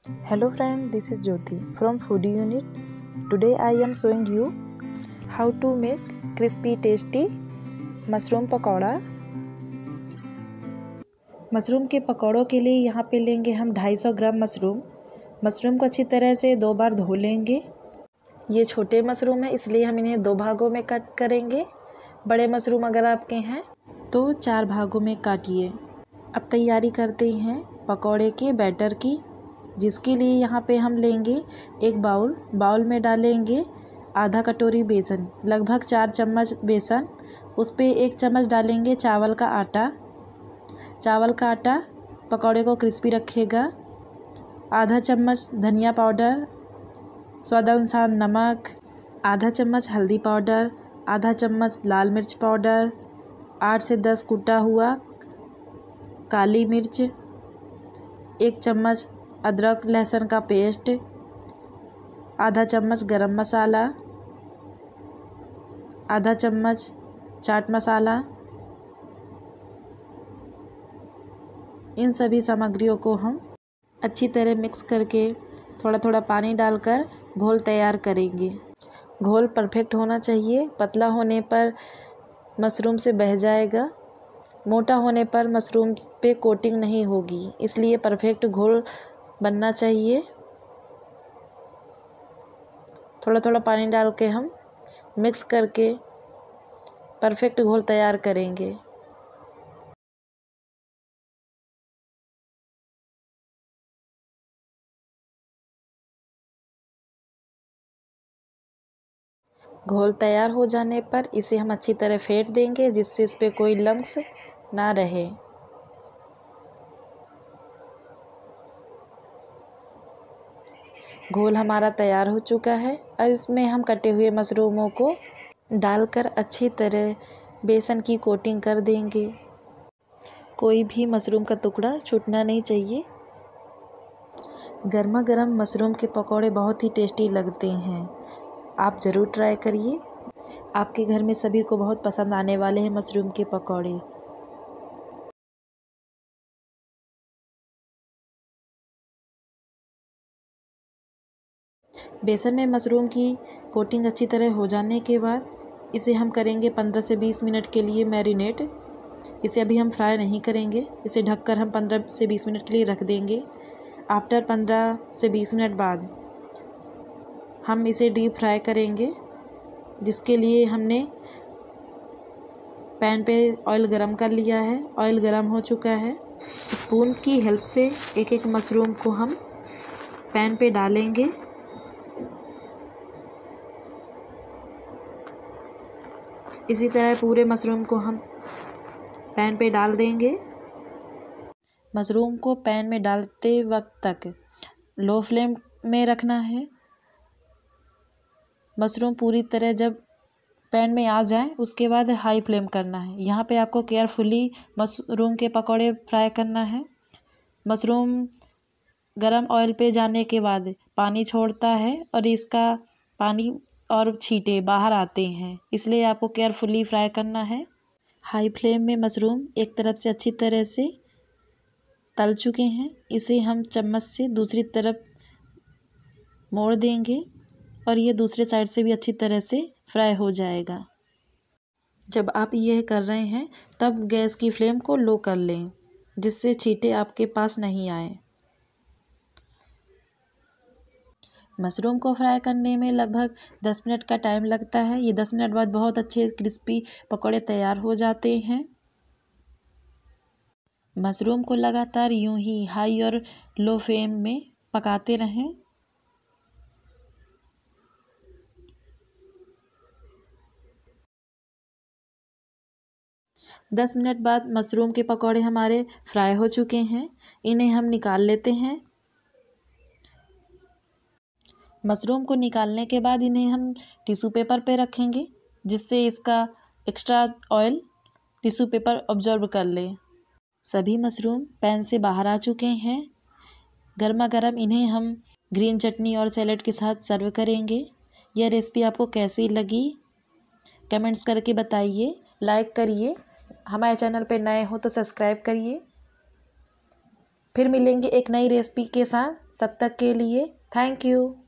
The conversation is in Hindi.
Hello friend, this is Jyoti from Foodie Unit. Today I am showing you how to make crispy tasty mushroom pakora. Mushroom के पकौड़ों के लिए यहाँ पे लेंगे हम 250 ग्राम मशरूम। मशरूम को अच्छी तरह से 2 बार धो लेंगे। ये छोटे मशरूम है इसलिए हम इन्हें 2 भागों में कट करेंगे। बड़े मशरूम अगर आपके हैं तो 4 भागों में काटिए। अब तैयारी करते हैं पकौड़े के बैटर की, जिसके लिए यहाँ पे हम लेंगे एक बाउल में डालेंगे आधा कटोरी बेसन, लगभग 4 चम्मच बेसन। उस पे 1 चम्मच डालेंगे चावल का आटा। चावल का आटा पकौड़े को क्रिस्पी रखेगा। आधा चम्मच धनिया पाउडर, स्वादानुसार नमक, आधा चम्मच हल्दी पाउडर, आधा चम्मच लाल मिर्च पाउडर, 8 से 10 कूटा हुआ काली मिर्च, 1 चम्मच अदरक लहसुन का पेस्ट, आधा चम्मच गरम मसाला, आधा चम्मच चाट मसाला। इन सभी सामग्रियों को हम अच्छी तरह मिक्स करके थोड़ा थोड़ा पानी डालकर घोल तैयार करेंगे। घोल परफेक्ट होना चाहिए, पतला होने पर मशरूम से बह जाएगा, मोटा होने पर मशरूम पे कोटिंग नहीं होगी, इसलिए परफेक्ट घोल बनना चाहिए। थोड़ा थोड़ा पानी डाल के हम मिक्स करके परफेक्ट घोल तैयार करेंगे। घोल तैयार हो जाने पर इसे हम अच्छी तरह फेंट देंगे, जिससे इस पे कोई लम्स ना रहे। घोल हमारा तैयार हो चुका है। अब इसमें हम कटे हुए मशरूमों को डालकर अच्छी तरह बेसन की कोटिंग कर देंगे। कोई भी मशरूम का टुकड़ा छूटना नहीं चाहिए। गर्मा गर्म मशरूम के पकौड़े बहुत ही टेस्टी लगते हैं, आप ज़रूर ट्राई करिए। आपके घर में सभी को बहुत पसंद आने वाले हैं मशरूम के पकौड़े। बेसन में मशरूम की कोटिंग अच्छी तरह हो जाने के बाद इसे हम करेंगे 15 से 20 मिनट के लिए मैरिनेट। इसे अभी हम फ्राई नहीं करेंगे, इसे ढककर हम 15 से 20 मिनट के लिए रख देंगे। आफ्टर 15 से 20 मिनट बाद हम इसे डीप फ्राई करेंगे, जिसके लिए हमने पैन पे ऑयल गरम कर लिया है। ऑयल गरम हो चुका है। स्पून की हेल्प से एक एक मशरूम को हम पैन पे डालेंगे। इसी तरह पूरे मशरूम को हम पैन पे डाल देंगे। मशरूम को पैन में डालते वक्त तक लो फ्लेम में रखना है। मशरूम पूरी तरह जब पैन में आ जाए उसके बाद हाई फ्लेम करना है। यहाँ पे आपको केयरफुली मशरूम के पकौड़े फ्राई करना है। मशरूम गरम ऑयल पे जाने के बाद पानी छोड़ता है और इसका पानी और छींटे बाहर आते हैं, इसलिए आपको केयरफुली फ्राई करना है। हाई फ्लेम में मशरूम एक तरफ से अच्छी तरह से तल चुके हैं। इसे हम चम्मच से दूसरी तरफ मोड़ देंगे और ये दूसरे साइड से भी अच्छी तरह से फ्राई हो जाएगा। जब आप यह कर रहे हैं तब गैस की फ्लेम को लो कर लें, जिससे छींटे आपके पास नहीं आए। मशरूम को फ्राई करने में लगभग 10 मिनट का टाइम लगता है। ये 10 मिनट बाद बहुत अच्छे क्रिस्पी पकौड़े तैयार हो जाते हैं। मशरूम को लगातार यूं ही हाई और लो फ्लेम में पकाते रहें। दस मिनट बाद मशरूम के पकौड़े हमारे फ्राई हो चुके हैं। इन्हें हम निकाल लेते हैं। मशरूम को निकालने के बाद इन्हें हम टिश्यू पेपर पे रखेंगे, जिससे इसका extra oil tissue paper observe कर ले। सभी मशरूम पैन से बाहर आ चुके हैं। गर्मा गर्म इन्हें हम ग्रीन चटनी और सैलेड के साथ सर्व करेंगे। यह रेसिपी आपको कैसी लगी कमेंट्स करके बताइए। लाइक करिए, हमारे चैनल पे नए हो तो सब्सक्राइब करिए। फिर मिलेंगे एक नई रेसिपी के साथ। तब तक के लिए थैंक यू।